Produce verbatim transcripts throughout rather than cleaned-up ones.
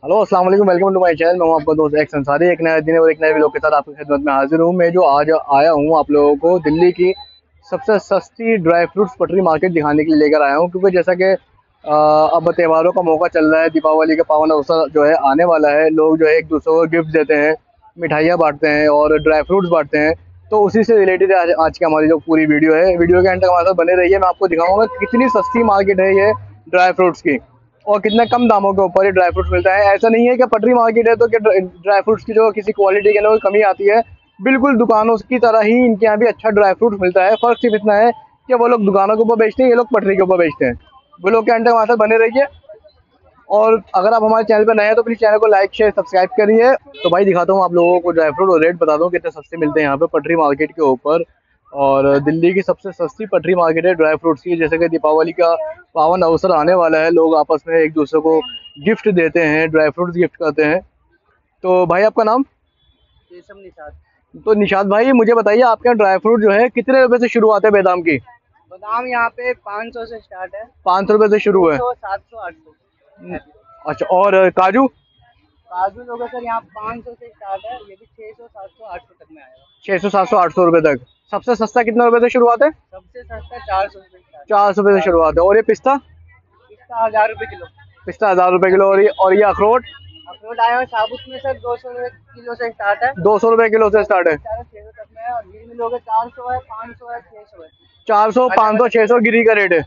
Hello अस्सलाम वालेकुम, welcome to my channel. मैं हूं आपका दोस्त एक संसारी, एक नया दिन और एक नए व्लॉग के साथ आपकी खिदमत में हाजिर हूं। मैं जो आज आया हूं आप लोगों को दिल्ली की सबसे सस्ती ड्राई फ्रूट्स पटरी मार्केट दिखाने के लिए लेकर आया हूं, क्योंकि जैसा कि अब त्योहारों का मौका चल रहा है, दीपावली का पावन अवसर जो है आने वाला है। लोग जो है एक दूसरे को गिफ्ट देते हैं, मिठाइयाँ बांटते हैं और ड्राई फ्रूट्स बांटते हैं। तो उसी से रिलेटेड आज, आज की हमारी जो पूरी वीडियो है, वीडियो के एंड तक हमारे साथ बने रहिए। मैं आपको दिखाऊंगा कितनी सस्ती मार्केट है ये ड्राई फ्रूट्स की, और कितने कम दामों के ऊपर ये ड्राई फ्रूट्स मिलता है। ऐसा नहीं है कि पटरी मार्केट है तो कि ड्राई फ्रूट्स की जो किसी क्वालिटी के अंदर कमी आती है। बिल्कुल दुकानों की तरह ही इनके यहाँ भी अच्छा ड्राई फ्रूट्स मिलता है। फर्क सिर्फ इतना है कि वो लोग दुकानों के ऊपर बेचते हैं, ये लोग पटरी के ऊपर बेचते हैं। वो लोग के अंदर हमारे साथ बने रहिए, और अगर आप हमारे चैनल पर नए हैं तो प्लीज़ चैनल को लाइक शेयर सब्सक्राइब करिए। तो भाई दिखाता हूँ आप लोगों को ड्राई फ्रूट और रेट बता दूँ कितने सस्ते मिलते हैं यहाँ पे पटरी मार्केट के ऊपर। और दिल्ली की सबसे सस्ती पटरी मार्केट है ड्राई फ्रूट्स की। जैसे कि दीपावली का पावन अवसर आने वाला है, लोग आपस में एक दूसरे को गिफ्ट देते हैं, ड्राई फ्रूट्स गिफ्ट करते हैं। तो भाई आपका नाम? रेशम निषाद। तो निशाद भाई मुझे बताइए, आपके यहाँ ड्राई फ्रूट जो है कितने रुपए से शुरू आते हैं बादाम की? बादाम यहाँ पे पाँच सौ से स्टार्ट है। पाँच सौ रुपये से शुरू है? सात सौ आठ सौ। अच्छा, और काजू? काजू लोग सर यहाँ पाँच सौ से स्टार्ट है, ये भी छः सौ सात सौ आठ सौ तक में आएगा। छः सौ सात सौ आठ सौ रुपये तक। सबसे सस्ता कितने रुपए से शुरुआत है? सबसे सस्ता चार सौ से स्टार्ट। चार सौ रुपये से शुरुआत है। और ये पिस्ता? इसका हज़ार रुपये किलो। पिस्ता हज़ार रुपये किलो। और ये और ये अखरोट? अखरोट आया हुआ साबुत में सर दो सौ रुपये किलो से स्टार्ट है। दो सौ रुपये किलो से स्टार्ट है। छः सौ तक में है। और गिर में लोगे चार सौ है, पाँच सौ है, छः सौ है। चार सौ पाँच सौ छः सौ गिरी का रेट है।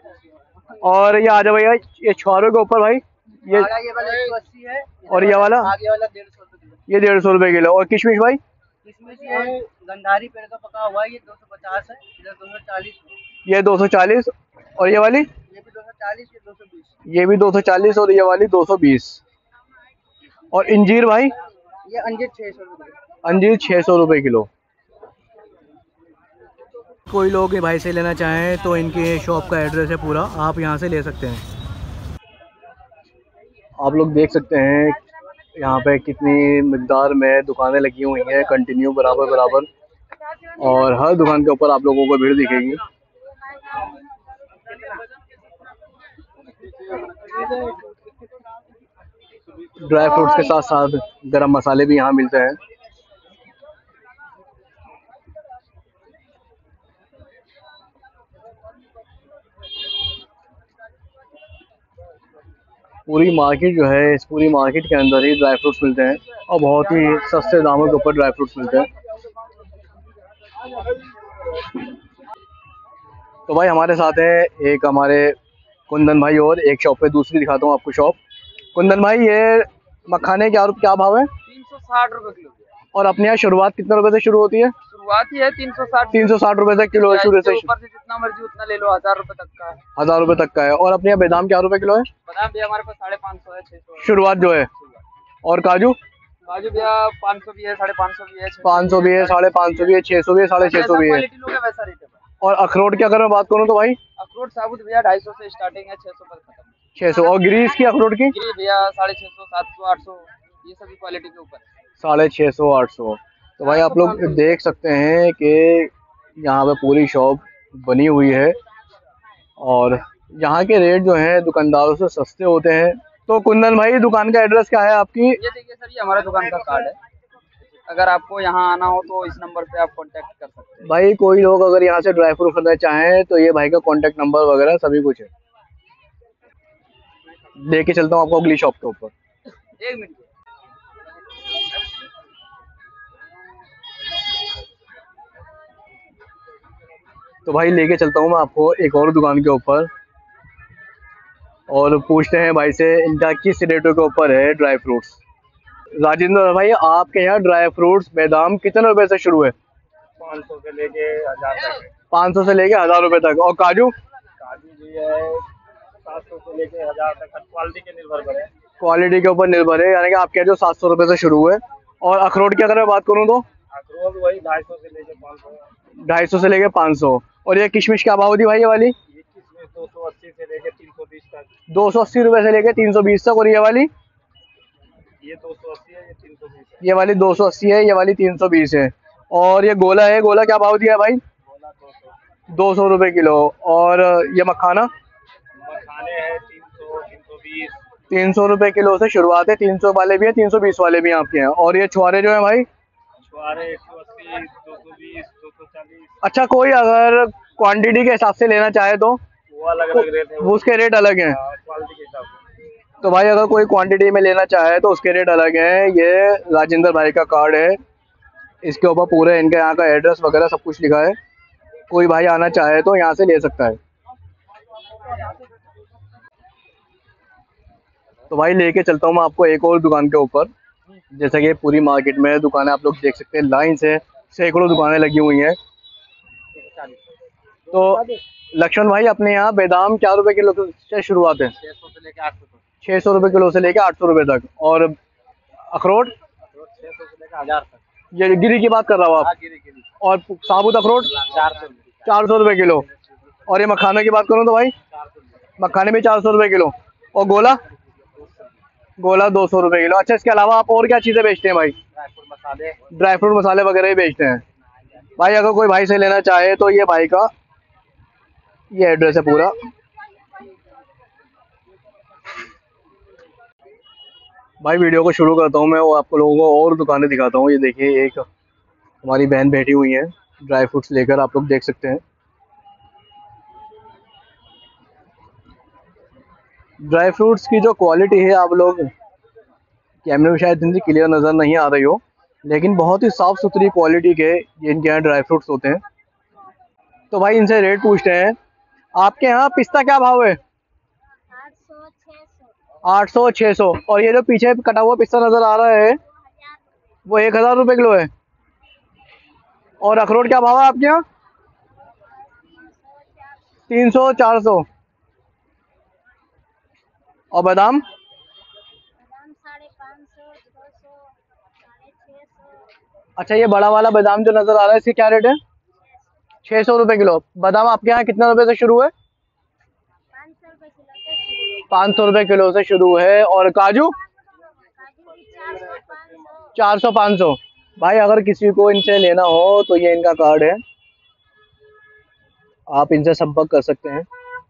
और ये आ जाओ भैया, ये छुआरों के ऊपर भाई, ये ये वाला एक सौ अस्सी है। और ये वाला आगे वाला डेढ़ सौ रुपये किलो। ये डेढ़ सौ रुपये किलो। और किशमिश भाई? इसमें ये गंधारी पेड़ का पका हुआ है, ये दो सौ पचास है, इधर दो सौ चालीस। ये दो सौ चालीस। और ये वाली? ये भी दो सौ चालीस, ये दो सौ बीस। ये भी दो सौ चालीस और ये वाली दो सौ बीस। और इंजीर भाई? ये अंजीर छः सौ रुपये। अंजीर छः सौ रुपये किलो। कोई लोग भाई से लेना चाहें तो इनके शॉप का एड्रेस है पूरा, आप यहाँ से ले सकते हैं। आप लोग देख सकते हैं यहाँ पे कितनी मिकदार में दुकानें लगी हुई हैं, कंटिन्यू बराबर बराबर, और हर दुकान के ऊपर आप लोगों को भीड़ दिखेगी। ड्राई फ्रूट्स के साथ साथ गरम मसाले भी यहाँ मिलते हैं। पूरी मार्केट जो है, इस पूरी मार्केट के अंदर ही ड्राई फ्रूट्स मिलते हैं, और बहुत ही सस्ते दामों के ऊपर ड्राई फ्रूट्स मिलते हैं। तो भाई हमारे साथ है एक हमारे कुंदन भाई, और एक शॉप पे दूसरी दिखाता हूँ आपको शॉप। कुंदन भाई, ये मखाने क्या क्या भाव है? तीन सौ साठ रुपये किलो। और अपने यहाँ शुरुआत कितने रुपए से शुरू होती है? शुरुआत ही है तीन सौ साठ। तीन सौ साठ रुपए से किलो शुरू से ऊपर से जितना मर्जी उतना ले लो, हजार रुपए तक का है। हजार रुपए तक का है। और अपने यहाँ बादाम क्या रुपए किलो है? बादाम भैया हमारे पास साढ़े पाँच सौ है, छः सौ शुरुआत जो है। और काजू? काजू भैया पाँच सौ भी है, साढ़े पाँच सौ भी है, पाँच सौ भी है, साढ़े पाँच सौ भी है, छः सौ भी है, साढ़े छः सौ भी है। वैसा रेट है। और अखरोट की अगर मैं बात करूँ तो भाई? अखरोट साबुत भैया ढाई सौ से स्टार्टिंग है, छः सौ तक खत्म। छः सौ। और ग्रीस की अखरोट की? गिरी भैया साढ़े छः सौ, सात सौ, आठ सौ, ये सभी क्वालिटी के ऊपर। साढ़े छः सौ आठ सौ। तो भाई आप लोग देख सकते हैं कि यहाँ पे पूरी शॉप बनी हुई है, और यहाँ के रेट जो हैं दुकानदारों से सस्ते होते हैं। तो कुंदन भाई, दुकान का एड्रेस क्या है आपकी? ये देखिए सर, ये हमारा दुकान का कार्ड है। अगर आपको यहाँ आना हो तो इस नंबर पे आप कांटेक्ट कर सकते हैं। भाई कोई लोग अगर यहाँ से ड्राई फ्रूट खरीदना चाहें तो ये भाई का कांटेक्ट नंबर वगैरह सभी कुछ है। लेके चलता हूँ आपको अगली शॉप के ऊपर। एक मिनट। तो भाई लेके चलता हूँ मैं आपको एक और दुकान के ऊपर, और पूछते हैं भाई से इनका किस रेटों के ऊपर है ड्राई फ्रूट्स। राजेंद्र भाई, आपके यहाँ ड्राई फ्रूट्स बादाम कितने रुपए से शुरू है? पाँच सौ से लेके हजार तक। पाँच सौ से लेके हजार रुपए तक। और काजू? काजू भी है सात सौ से लेके हजार तक, क्वालिटी के निर्भर करे। क्वालिटी के ऊपर निर्भर है, यानी कि आपके जो सात सौ रुपये से शुरू है। और अखरोट की अगर मैं बात करूँ तो? अखरोट वही ढाई सौ से लेके पाँच सौ। ढाई सौ से लेके पाँच सौ। और ये किशमिश क्या भाव होती है भाई ये वाली? ये किशमिश दो सौ अस्सी से लेके तीन सौ बीस तक। दो सौ अस्सी रुपये से लेके तीन सौ बीस तक। और ये वाली? ये दो सौ अस्सी है, ये तीन सौ बीस है। ये वाली दो सौ अस्सी है, ये वाली तीन सौ बीस है। और ये गोला है, गोला क्या भाव दिया है भाई? गोला दो सौ। दो सौ रुपये किलो। और ये मखाना? मखाने हैं तीन सौ, तीन सौ बीस। तीन सौ रुपये किलो से शुरुआत है, तीन सौ वाले भी हैं, तीन सौ बीस वाले भी हैं आपके यहाँ। और ये छुआरे जो हैं भाई, छुआरे एक सौ अस्सी, दो सौ बीस, दो सौ चालीस। अच्छा कोई अगर क्वांटिटी के हिसाब से लेना चाहे तो वो अलग अलग रेट है, वो उसके रेट अलग हैं। क्वालिटी के हिसाब से। तो भाई अगर कोई क्वांटिटी में लेना चाहे तो उसके रेट अलग हैं। ये राजेंद्र भाई का कार्ड है, इसके ऊपर पूरे इनके यहाँ का एड्रेस वगैरह सब कुछ लिखा है। कोई भाई आना चाहे तो यहाँ से ले सकता है। तो भाई लेके चलता हूँ मैं आपको एक और दुकान के ऊपर। जैसा कि पूरी मार्केट में दुकानें आप लोग देख सकते हैं, लाइन से सैकड़ों दुकानें लगी हुई हैं। तो लक्ष्मण भाई अपने यहाँ बादाम क्या रुपए किलो से शुरुआत है? छह सौ से लेके आठ सौ तक। छः सौ रुपये किलो से लेके आठ सौ रुपये तक। और अखरोट छह सौ से लेके हजार तक। ये गिरी की बात कर रहा हूँ आप? हाँ, गिरी गिरी। और साबुत अखरोट चार सौ चार सौ रुपये किलो। और ये मखाना की बात करूँ तो भाई चार सौ मखाने भी चार सौ रुपये किलो। और गोला गोला दो सौ रुपये किलो। अच्छा इसके अलावा आप और क्या चीज़ें बेचते हैं भाई? ड्राई फ्रूट मसाले। ड्राई फ्रूट मसाले वगैरह ही बेचते हैं भाई। अगर कोई भाई से लेना चाहे तो ये भाई का ये एड्रेस है पूरा। भाई वीडियो को शुरू करता हूँ मैं, वो आपको लोगों को और दुकानें दिखाता हूँ। ये देखिए एक हमारी बहन बैठी हुई है ड्राई फ्रूट्स लेकर, आप लोग देख सकते हैं। ड्राई फ्रूट्स की जो क्वालिटी है, आप लोग कैमरे में शायद इतनी क्लियर नज़र नहीं आ रही हो, लेकिन बहुत ही साफ़ सुथरी क्वालिटी के ये इनके यहाँ ड्राई फ्रूट्स होते हैं। तो भाई इनसे रेट पूछते हैं। आपके यहाँ पिस्ता क्या भाव है? आठ सौ छः सौ। और ये जो पीछे कटा हुआ पिस्ता नज़र आ रहा है वो एक हज़ार रुपये किलो है। और अखरोट क्या भाव है आपके यहाँ? तीन सौ चार सौ। और बादाम? अच्छा ये बड़ा वाला बादाम जो नज़र आ रहा है इसकी क्या रेट है? छः सौ रुपये किलो। बादाम आपके यहाँ कितने रुपए से शुरू है? पाँच सौ रुपये किलो से शुरू है। और काजू? चार सौ पाँच सौ। भाई अगर किसी को इनसे लेना हो तो ये इनका कार्ड है, आप इनसे संपर्क कर सकते हैं।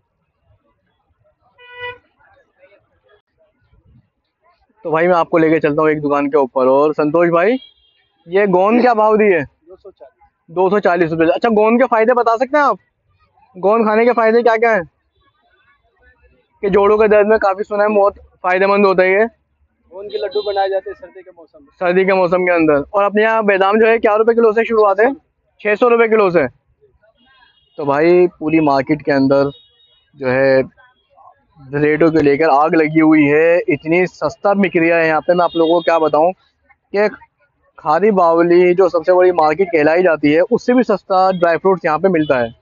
तो भाई मैं आपको लेके चलता हूँ एक दुकान के ऊपर। और संतोष भाई ये गोंद क्या भाव दी है? दो सौ चालीस। दो सौ चालीस रुपये। अच्छा गोंद के फायदे बता सकते हैं आप? गोंद खाने के फायदे क्या क्या हैं? कि जोड़ों के दर्द में काफ़ी सुना है बहुत फायदेमंद होता है ये। गोंद के लड्डू बनाए जाते हैं सर्दी के मौसम में। सर्दी के मौसम के अंदर। और अपने यहाँ बादाम जो है क्या रुपए किलो से शुरुआत है? छः सौ रुपये किलो से। तो भाई पूरी मार्केट के अंदर जो है रेटों को लेकर आग लगी हुई है। इतनी सस्ता बिक रहा है यहाँ पे, मैं आप लोगों को क्या बताऊँ कि खारी बावली जो सबसे बड़ी मार्केट कहलाई जाती है उससे भी सस्ता ड्राई फ्रूट्स यहाँ पे मिलता है।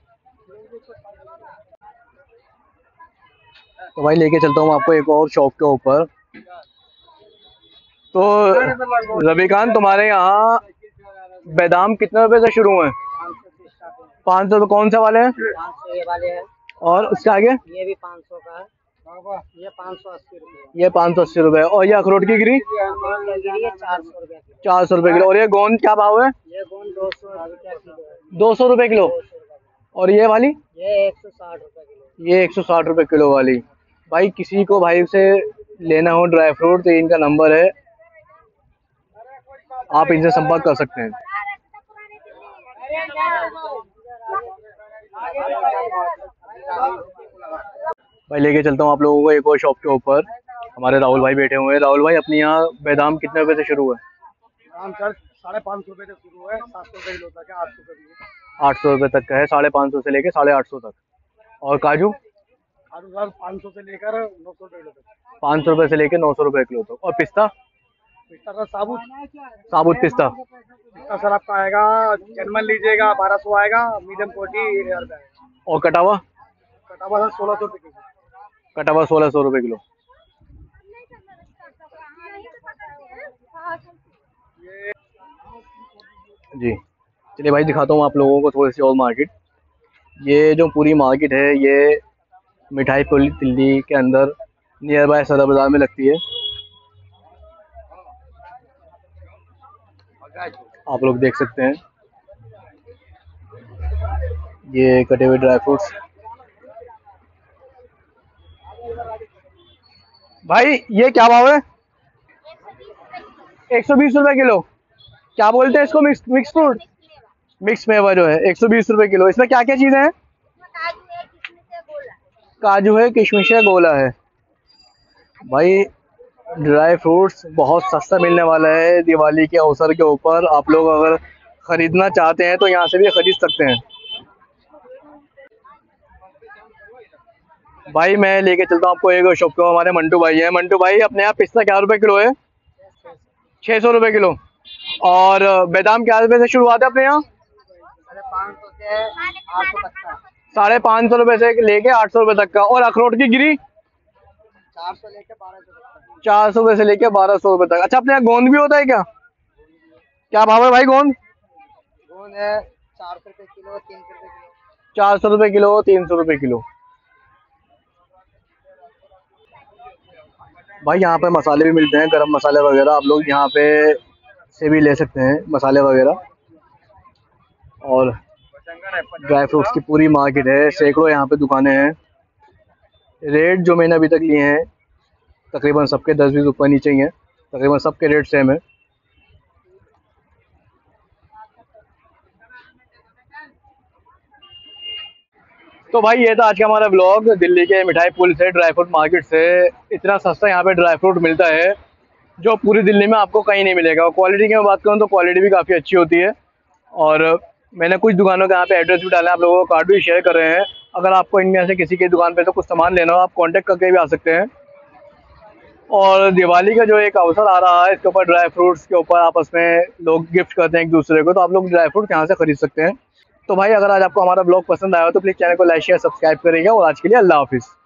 तो भाई लेके चलता हूँ आपको एक और शॉप के ऊपर। तो रविकांत तुम्हारे यहाँ बादाम कितने रुपए से शुरू हैं? पाँच सौ। तो कौन से वाले हैं? पाँच सौ ये वाले हैं। और उसके आगे? ये भी पाँच सौ का है। ये पाँच सौ अस्सी रुपये। ये पाँच सौ अस्सी रुपये। और ये अखरोट की गिरी? चार सौ रुपये। चार सौ रुपये किलो। और ये गोंद क्या भाव है? ये गोंद दो सौ रुपये किलो। दो सौ रुपये किलो। और ये वाली? ये एक सौ साठ रुपये किलो। ये एक सौ साठ रुपये किलो वाली। भाई किसी को भाई से लेना हो ड्राई फ्रूट तो इनका नंबर है, आप इनसे संपर्क कर सकते हैं। भाई लेके चलता हूँ आप लोगों को एक और शॉप के ऊपर। हमारे राहुल भाई बैठे हुए हैं। राहुल भाई अपने यहाँ बादाम कितने रुपए से शुरू है? दाम सर साढ़े पाँच सौ रुपये से शुरू है, सात सौ रुपये किलो तक है, आठ सौ रुपये भी आठ सौ रुपये तक का है, साढ़े पाँच सौ से लेके साढ़े आठ सौ तक। और काजू? काजू सर पाँच सौ से लेकर नौ सौ रुपये किलो तक। पाँच सौ रुपये से लेकर नौ सौ रुपये किलो तक। और पिस्ता? पिस्ता सर साबुत साबुत पिस्ता? पिस्ता सर आपका आएगा, जनमन लीजिएगा बारह सौ आएगा, मीडियम कोटी एक हज़ार रुपये आएगा। और कटा हुआ? कटा हुआ सर सोलह सौ रुपये किलो। कटा हुआ सोलह सौ रुपये किलो। जी चलिए भाई दिखाता हूँ आप लोगों को थोड़ी सी और मार्केट। ये जो पूरी मार्केट है ये मिठाई पुली दिल्ली के अंदर नियर बाय सदर बाज़ार में लगती है। आप लोग देख सकते हैं ये कटे हुए ड्राई फ्रूट्स। भाई ये क्या भाव है? एक सौ बीस रुपए किलो। क्या बोलते हैं इसको? मिक्स मिक्स फ्रूट, मिक्स मेवा जो है एक सौ बीस रुपए किलो। इसमें क्या क्या चीजें हैं? काजू है, किशमिश है, गोला है। भाई ड्राई फ्रूट्स बहुत सस्ता मिलने वाला है दिवाली के अवसर के ऊपर। आप लोग अगर खरीदना चाहते हैं तो यहाँ से भी खरीद सकते हैं। भाई मैं लेके चलता हूँ आपको एक शॉप पे, हमारे मंटू भाई हैं। मंटू भाई अपने यहाँ पिस्ता क्या रुपए किलो है? छः सौ रुपये किलो। और बादाम क्या रुपये से शुरुआत है अपने यहाँ? साढ़े पाँच सौ रुपये से लेके आठ सौ रुपये तक का। और अखरोट की गिरी? चार सौ लेके बारह सौ चार सौ रुपये से लेके बारह सौ रुपये तक। अच्छा अपने यहाँ गोंद भी होता है क्या? क्या भाव है भाई गोंद? गोंद है चार सौ रुपये किलो, तीन सौ रुपये किलो। चार सौ रुपये किलो, तीन सौ रुपये किलो। भाई यहाँ पे मसाले भी मिलते हैं, गरम मसाले वगैरह। आप लोग यहाँ पे से भी ले सकते हैं मसाले वगैरह। और ड्राई फ्रूट्स की पूरी मार्केट है, सैकड़ों यहाँ पे दुकानें हैं। रेट जो मैंने अभी तक लिए हैं तकरीबन सबके दस बीस रुपये नीचे ही हैं, तकरीबन सबके रेट सेम है। तो भाई ये था आज का हमारा ब्लॉग दिल्ली के मिठाई पुल से, ड्राई फ्रूट मार्केट से। इतना सस्ता यहाँ पे ड्राई फ्रूट मिलता है जो पूरी दिल्ली में आपको कहीं नहीं मिलेगा। और क्वालिटी की मैं बात करूँ तो क्वालिटी भी काफ़ी अच्छी होती है। और मैंने कुछ दुकानों का यहाँ पे एड्रेस भी डाला है, आप लोगों को कार्ड भी शेयर कर रहे हैं। अगर आपको इनमें से किसी की दुकान पे तो कुछ सामान लेना हो आप कांटेक्ट करके भी आ सकते हैं। और दिवाली का जो एक अवसर आ रहा है इसके ऊपर ड्राई फ्रूट्स के ऊपर आपस में लोग गिफ्ट करते हैं एक दूसरे को, तो आप लोग ड्राई फ्रूट यहाँ से खरीद सकते हैं। तो भाई अगर आज आपको हमारा ब्लॉग पसंद आया हो तो प्लीज़ चैनल को लाइक शेयर सब्सक्राइब करिएगा। और आज के लिए अल्लाह हाफिज़।